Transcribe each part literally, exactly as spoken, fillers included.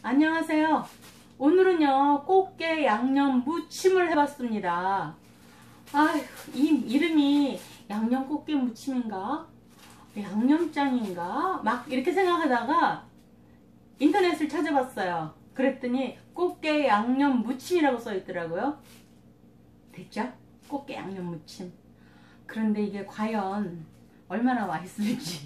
안녕하세요. 오늘은요 꽃게 양념 무침을 해봤습니다. 아휴, 이 이름이 양념 꽃게 무침인가 양념장인가 막 이렇게 생각하다가 인터넷을 찾아봤어요. 그랬더니 꽃게 양념 무침이라고 써있더라고요. 됐죠? 꽃게 양념 무침. 그런데 이게 과연 얼마나 맛있을지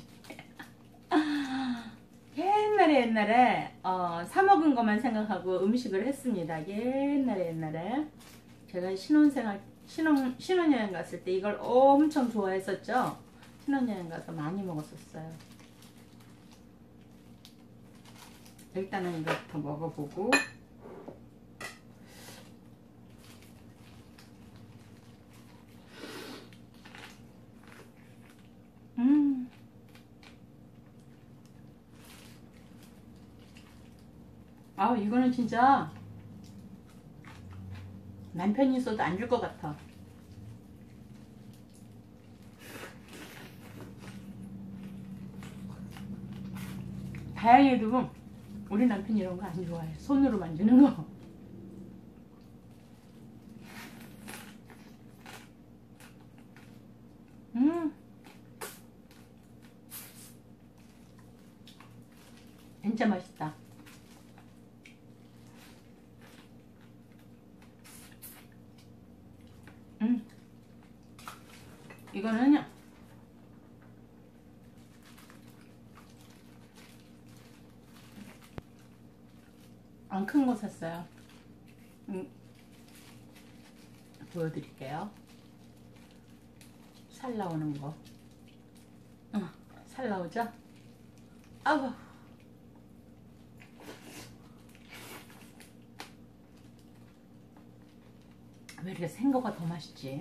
옛날에 옛날에 어, 사 먹은 것만 생각하고 음식을 했습니다. 옛날에 옛날에 제가 신혼생활 신혼, 신혼여행 갔을 때 이걸 엄청 좋아했었죠. 신혼여행 가서 많이 먹었었어요. 일단은 이것부터 먹어보고 음 아, 이거는 진짜 남편이 있어도 안 줄 것 같아. 다행히도 우리 남편이 이런 거 안 좋아해. 손으로 만지는 거. 음 진짜 맛있다. 음 이거는요 안 큰 거 샀어요. 음, 보여드릴게요. 살 나오는 거. 어, 살 나오죠? 아우. 왜 이렇게 생거가 더 맛있지?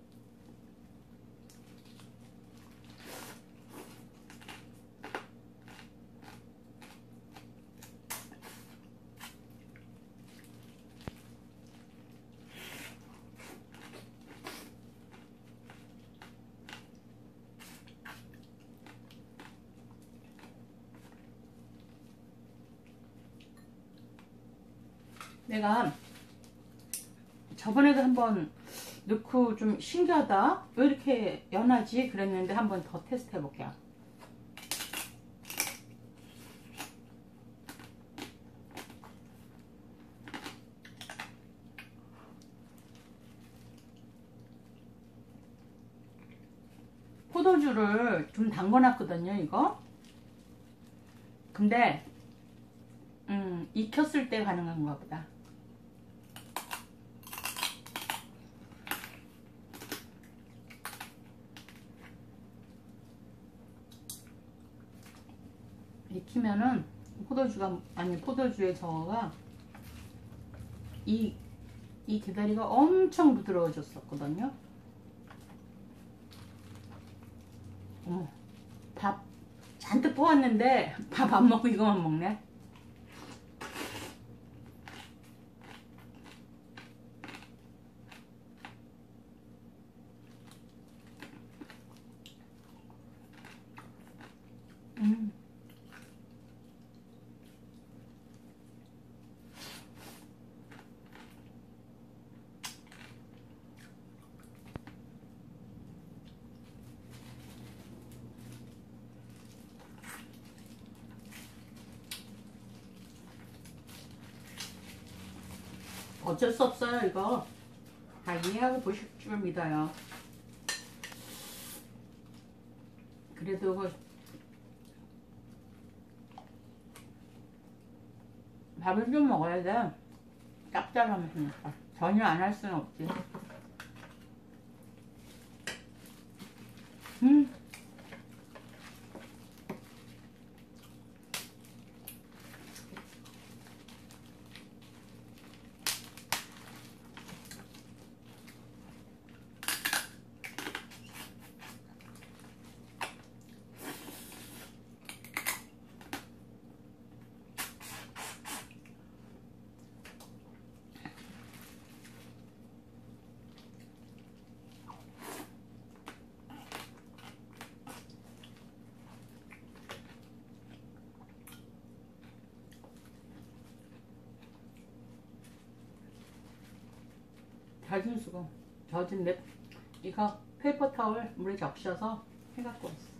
내가 저번에도 한번 넣고 좀 신기하다 왜 이렇게 연하지 그랬는데 한번 더 테스트 해볼게요. 포도주를 좀 담궈놨거든요 이거. 근데 음, 익혔을 때 가능한가 보다. 익히면은 포도주가 아니 포도주의 저어가 이, 이 개다리가 엄청 부드러워졌었거든요. 어머, 밥 잔뜩 부었는데 밥 안 먹고 이거만 먹네. 음. 어쩔 수 없어요. 이거 다 이해하고 보실 줄 믿어요. 그래도 그 밥을 좀 먹어야 돼. 짭짤하면서 전혀 안 할 수는 없지. 음 젖은 수건, 젖은 랩, 이거 페이퍼 타월 물에 적셔서 해갖고 왔어.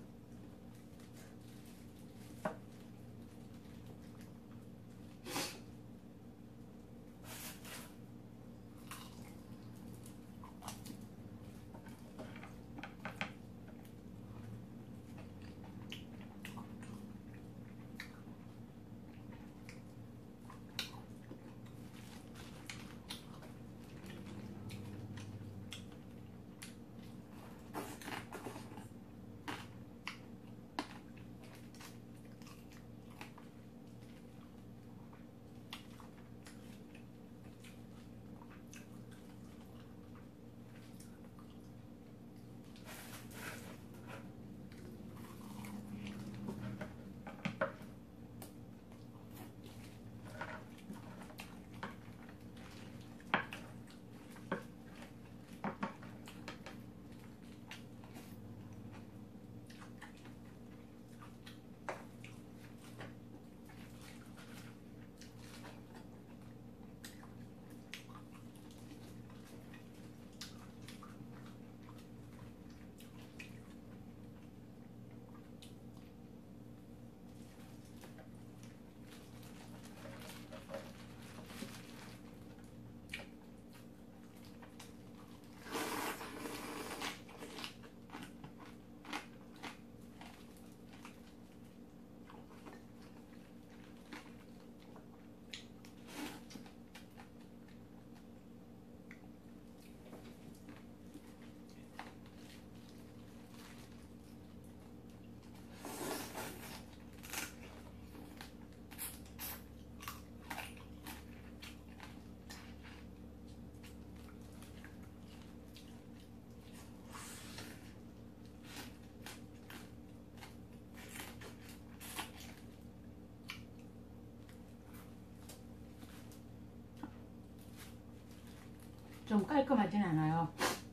좀 깔끔하진 않아요.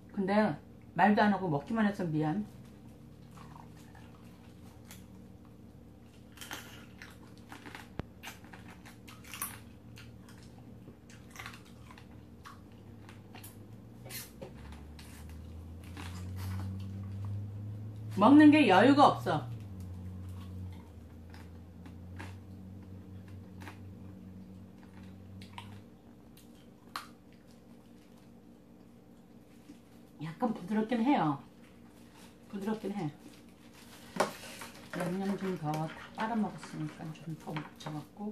근데 말도 안 하고 먹기만 해서 미안. 먹는 게 여유가 없어. 약간 부드럽긴 해요. 부드럽긴 해. 양념 좀 더 빨아 먹었으니까 좀 더 묻혀갖고.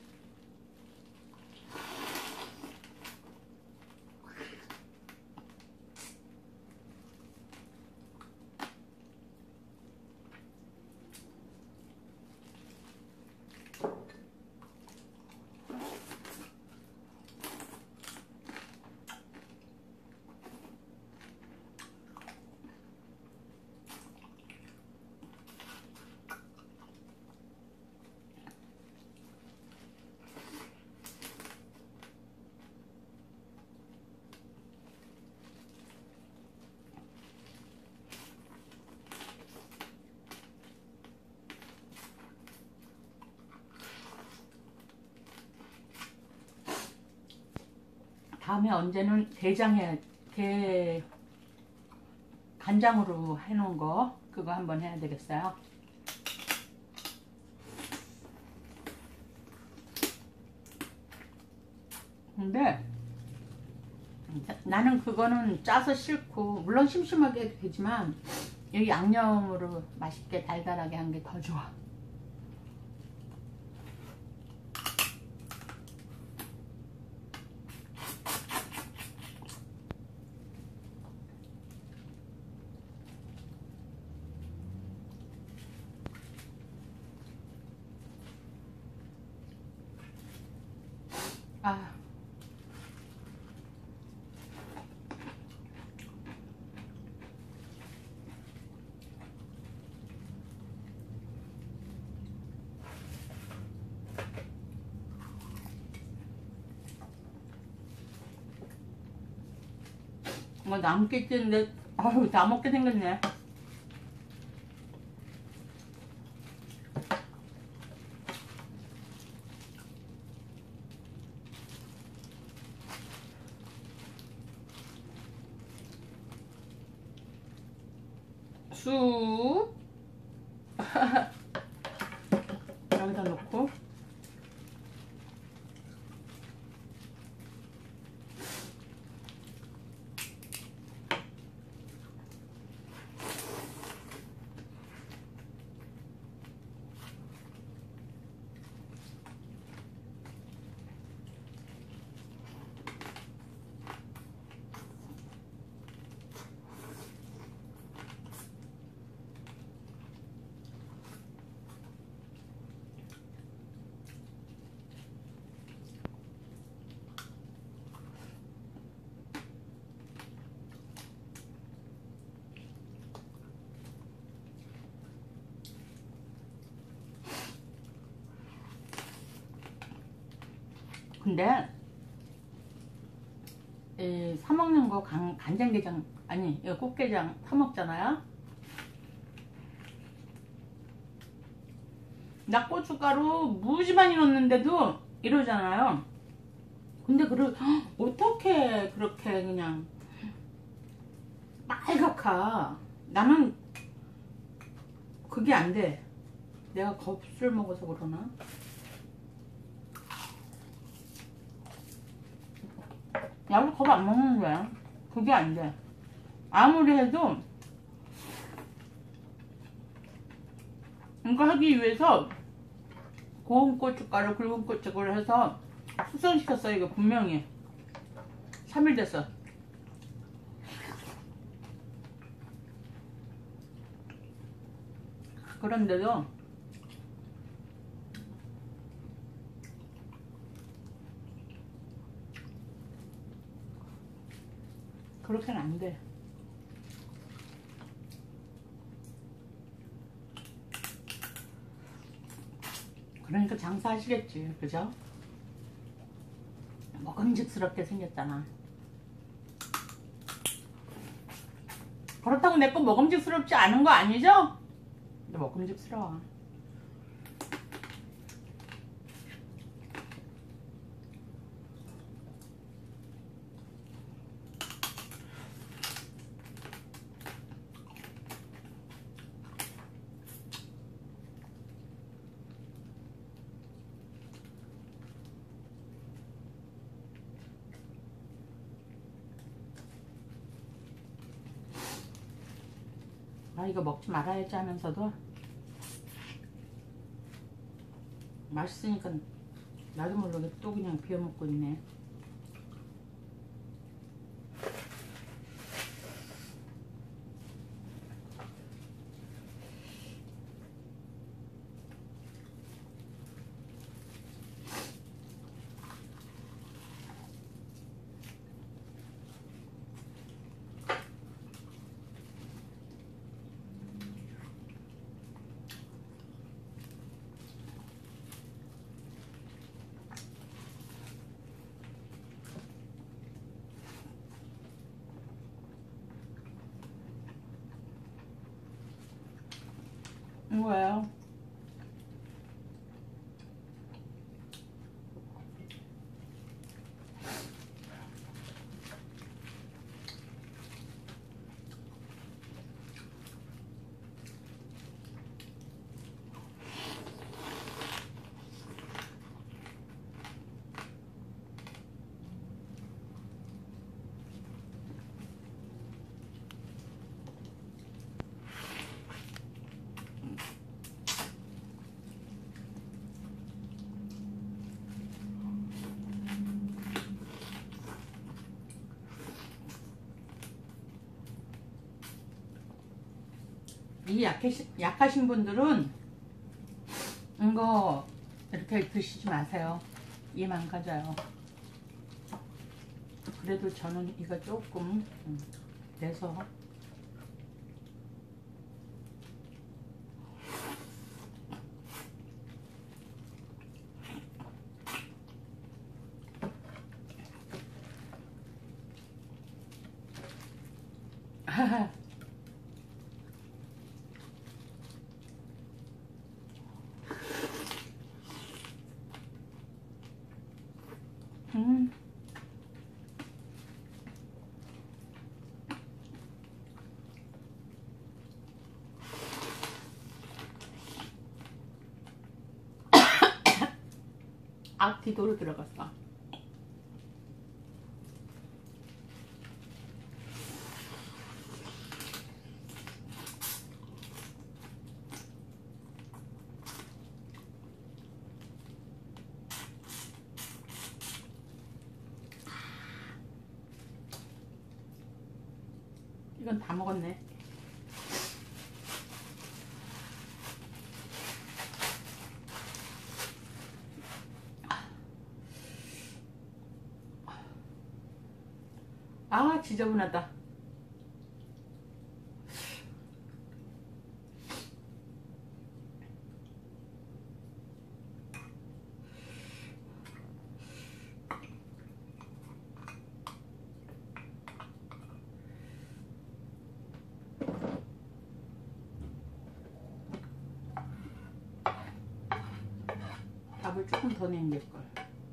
다음에 언제는 게장해, 게 간장으로 해놓은 거 그거 한번 해야 되겠어요. 근데 나는 그거는 짜서 싫고, 물론 심심하게 해도 되지만 여기 양념으로 맛있게 달달하게 한 게 더 좋아. 아, 뭐 남겠는데 아유 다 먹게 생겼네. 쑥 여기다 놓고 근데 이 사먹는 거 간, 간장게장 아니 이거 꽃게장 사먹잖아요. 나 고춧가루 무지 많이 넣었는데도 이러잖아요. 근데 그걸 어떻게 그렇게 그냥 빨갛까. 나는 그게 안 돼. 내가 겁술 먹어서 그러나. 나도 겁 안 먹는 거야. 그게 안 돼. 아무리 해도 이거 하기 위해서 고운 고춧가루, 굵은 고춧가루 해서 숙성시켰어요. 이거 분명히 삼 일 됐어. 그런데도 그렇게는 안 돼. 그러니까 장사하시겠지, 그죠? 먹음직스럽게 생겼잖아. 그렇다고 내 거 먹음직스럽지 않은 거 아니죠? 근데 먹음직스러워. 아 이거 먹지 말아야지 하면서도 맛있으니까 나도 모르게 또 그냥 비워먹고 있네. 이거예요. 이 약하신, 약하신 분들은 이거 이렇게 드시지 마세요. 이 망가져요. 그래도 저는 이거 조금 내서 음. 악기도로 들어갔어. 이건 다 먹었네. 아, 지저분하다. 밥을 조금 더 남길걸.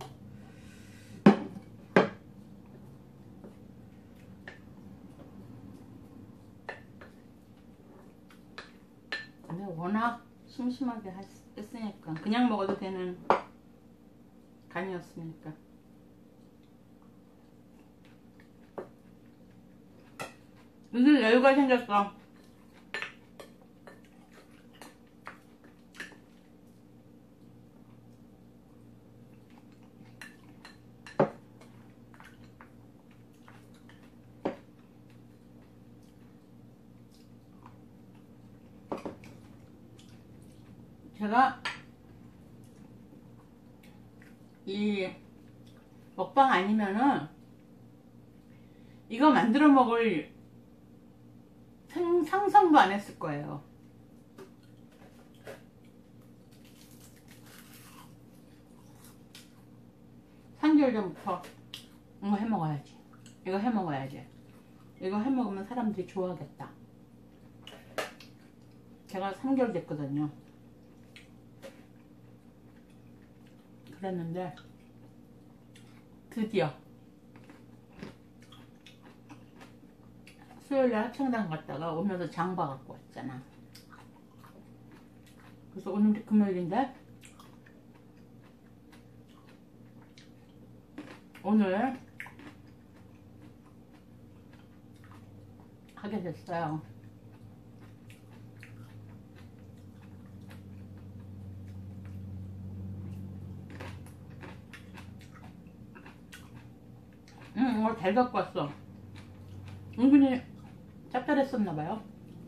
근데 워낙 심심하게 했으니까 그냥 먹어도 되는 간이었으니까. 무슨 여유가 생겼어. 제가 이 먹방 아니면은 이거 만들어 먹을 상, 상상도 안 했을 거예요. 삼 개월 전부터 이거 해 먹어야지. 이거 해 먹어야지. 이거 해 먹으면 사람들이 좋아하겠다. 제가 삼 개월 됐거든요. 그랬는데 드디어 수요일에 합창단 갔다가 오면서 장봐 갖고 왔잖아. 그래서 오늘 금요일인데 오늘 하게 됐어요. 응, 이걸 잘 갖고 왔어. 은근히 짭짤했었나봐요.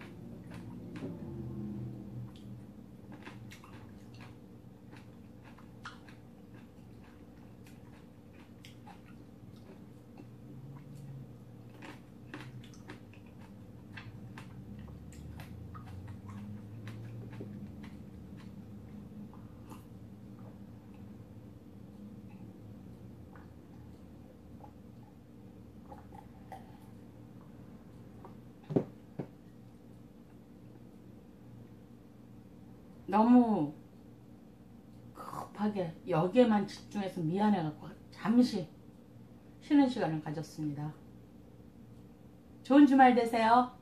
너무 급하게 여기에만 집중해서 미안해갖고 잠시 쉬는 시간을 가졌습니다. 좋은 주말 되세요.